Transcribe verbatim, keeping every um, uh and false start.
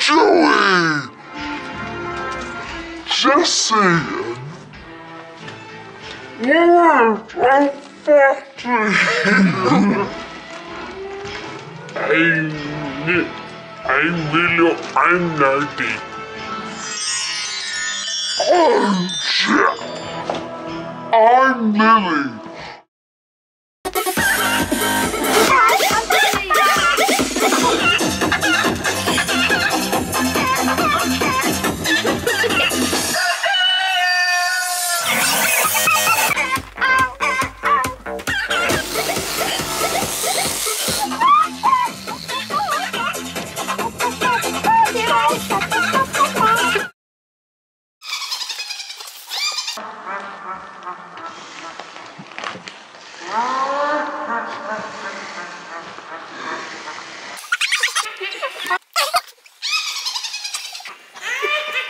Joey! Just saying. What a factory! I'm, I'm really, I'm nerdy. Oh, shit! I'm Lily.